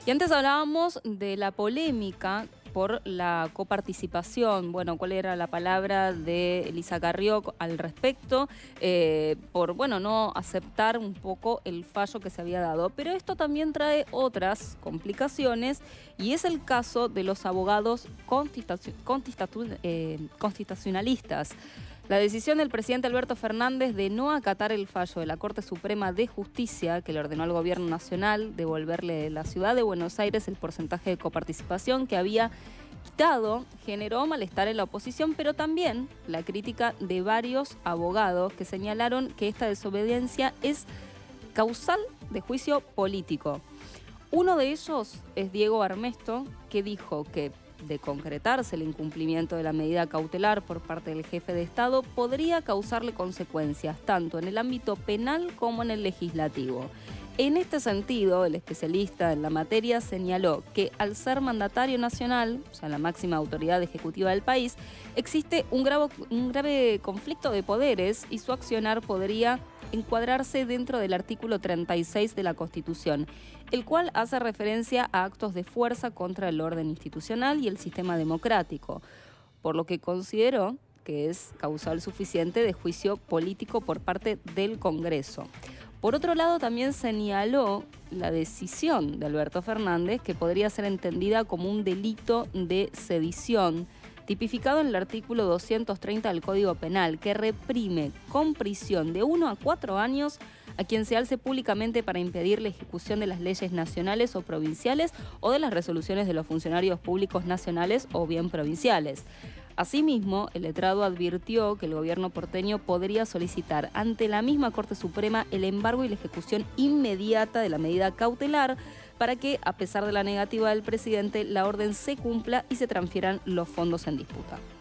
Y antes hablábamos de la polémica por la coparticipación. Bueno, ¿cuál era la palabra de Elisa Carrió al respecto? Por, bueno, no aceptar un poco el fallo que se había dado. Pero esto también trae otras complicaciones y es el caso de los abogados constitucionalistas. La decisión del presidente Alberto Fernández de no acatar el fallo de la Corte Suprema de Justicia que le ordenó al Gobierno Nacional devolverle a la ciudad de Buenos Aires el porcentaje de coparticipación que había quitado generó malestar en la oposición, pero también la crítica de varios abogados que señalaron que esta desobediencia es causal de juicio político. Uno de ellos es Diego Armesto, que dijo que de concretarse el incumplimiento de la medida cautelar por parte del jefe de Estado, podría causarle consecuencias tanto en el ámbito penal como en el legislativo. En este sentido, el especialista en la materia señaló que al ser mandatario nacional, o sea, la máxima autoridad ejecutiva del país, existe un grave conflicto de poderes y su accionar podría encuadrarse dentro del artículo 36 de la Constitución, el cual hace referencia a actos de fuerza contra el orden institucional y el sistema democrático, por lo que consideró que es causal suficiente de juicio político por parte del Congreso. Por otro lado, también señaló la decisión de Alberto Fernández que podría ser entendida como un delito de sedición, tipificado en el artículo 230 del Código Penal, que reprime con prisión de 1 a 4 años a quien se alce públicamente para impedir la ejecución de las leyes nacionales o provinciales o de las resoluciones de los funcionarios públicos nacionales o bien provinciales. Asimismo, el letrado advirtió que el gobierno porteño podría solicitar ante la misma Corte Suprema el embargo y la ejecución inmediata de la medida cautelar para que, a pesar de la negativa del presidente, la orden se cumpla y se transfieran los fondos en disputa.